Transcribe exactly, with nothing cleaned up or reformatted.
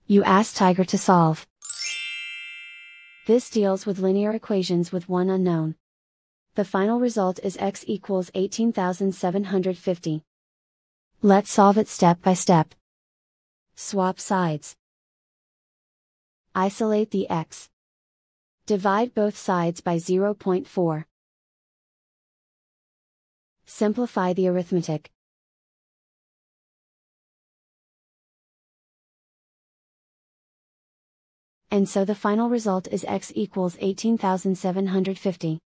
You ask Tiger to solve. This deals with linear equations with one unknown. The final result is x equals eighteen thousand seven hundred fifty. Let's solve it step by step. Swap sides. Isolate the x. Divide both sides by zero point four. Simplify the arithmetic. And so the final result is x equals eighteen thousand seven hundred fifty.